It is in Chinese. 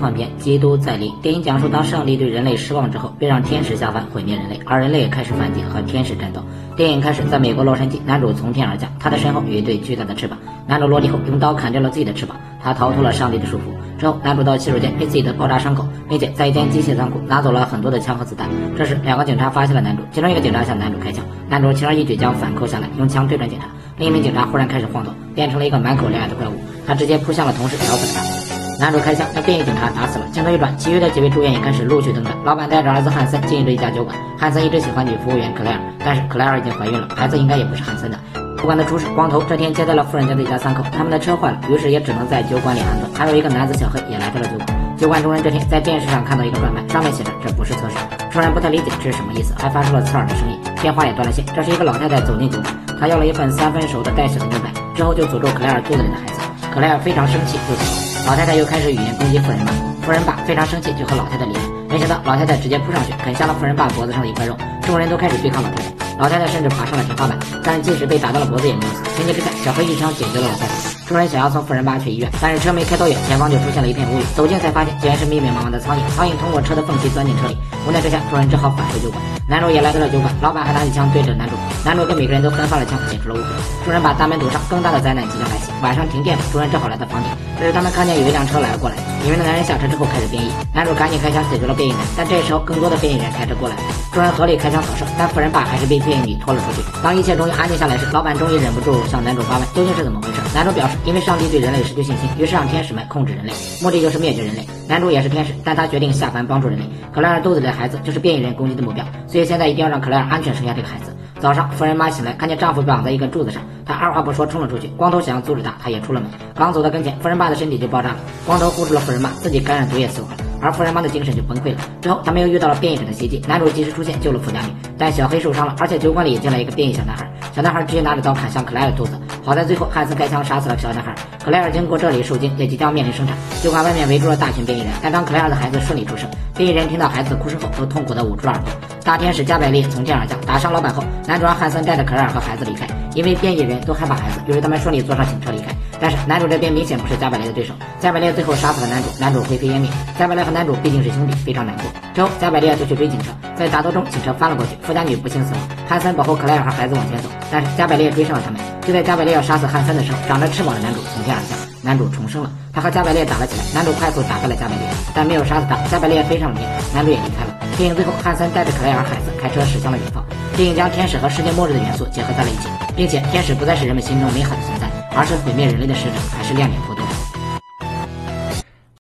幻片《基督再临》。电影讲述当上帝对人类失望之后，便让天使下凡毁灭人类，而人类也开始反击和天使战斗。电影开始在美国洛杉矶，男主从天而降，他的身后有一对巨大的翅膀。男主落地后用刀砍掉了自己的翅膀，他逃脱了上帝的束缚。之后，男主到洗手间为自己的爆炸伤口，并且在一间机械仓库拿走了很多的枪和子弹。这时，两个警察发现了男主，其中一个警察向男主开枪，男主轻而易举将反扣下来，用枪对准警察。另一名警察忽然开始晃动，变成了一个满口獠牙的怪物，他直接扑向了同事，咬死了他。男主开枪将便衣警察打死了。镜头一转，其余的几位住院也开始陆续登场。老板带着儿子汉森经营着一家酒馆，汉森一直喜欢女服务员克莱尔，但是克莱尔已经怀孕了，孩子应该也不是汉森的。酒馆的厨师光头这天接待了富人家的一家三口，他们的车坏了，于是也只能在酒馆里安顿。还有一个男子小黑也来到了酒馆。酒馆中人这天在电视上看到一个转盘，上面写着这不是测试。众人不太理解这是什么意思，还发出了刺耳的声音，电话也断了线。这是一个老太太走进酒馆，她要了一份3分熟的带血的牛排，之后就诅咒克莱尔肚子里的孩子。克莱尔非常生气就走了，老太太又开始语言攻击富人爸，富人爸非常生气就和老太太理论，没想到老太太直接扑上去啃下了富人爸脖子上的一块肉，众人都开始对抗老太太。老太太甚至爬上了天花板，但即使被打到了脖子也没有死。情急之下，小黑一枪解决了老太太。众人想要送富人爸去医院，但是车没开多远，前方就出现了一片乌云。走近才发现，竟然是密密麻麻的苍蝇。苍蝇通过车的缝隙钻进车里。无奈之下，众人只好返回酒馆。男主也来到了酒馆，老板还拿起枪对着男主。男主跟每个人都分发了枪，解除了误会。众人把大门堵上，更大的灾难即将来袭。晚上停电了，众人只好来到房顶。这时他们看见有一辆车来了过来，里面的男人下车之后开始变异。男主赶紧开枪解决了变异人，但这时候更多的变异人开车过来了。众人合力开枪扫射，但富人爸还是被变异女拖了出去。当一切终于安静下来时，老板终于忍不住向男主发问，究竟是怎么回事？男主表示，因为上帝对人类失去信心，于是让天使们控制人类，目的就是灭绝人类。男主也是天使，但他决定下凡帮助人类。克莱尔肚子里的孩子就是变异人攻击的目标，所以现在一定要让克莱尔安全生下这个孩子。早上，富人妈醒来，看见丈夫绑在一根柱子上，她二话不说冲了出去。光头想要阻止她，她也出了门。刚走到跟前，富人爸的身体就爆炸了。光头护住了富人妈，自己感染毒液死亡了。而富人妈的精神就崩溃了。之后，他们又遇到了变异者的袭击，男主及时出现救了富家女，但小黑受伤了，而且酒馆里也进来一个变异小男孩。小男孩直接拿着刀砍向克莱尔的肚子，好在最后汉斯开枪杀死了小男孩。克莱尔经过这里受精，也即将面临生产。酒馆外面围住了大群变异人，但当克莱尔的孩子顺利出生，变异人听到孩子的哭声后，都痛苦地捂住了耳朵。大天使加百列从天而降，打伤老板后，男主让汉森带着克莱尔和孩子离开，因为变异人都害怕孩子，于是他们顺利坐上警车离开。但是男主这边明显不是加百列的对手，加百列最后杀死了男主，男主灰飞烟灭。加百列和男主毕竟是兄弟，非常难过。之后加百列就去追警车，在打斗中警车翻了过去，富家女不幸死亡。汉森保护克莱尔和孩子往前走，但是加百列追上了他们。就在加百列要杀死汉森的时候，长着翅膀的男主从天而降，男主重生了，他和加百列打了起来，男主快速打败了加百列，但没有杀死他，加百列飞上了天，男主也离开了。电影最后，汉森带着克莱尔孩子开车驶向了远方。电影将天使和世界末日的元素结合在了一起，并且天使不再是人们心中美好的存在，而是毁灭人类的使者，还是亮眼脱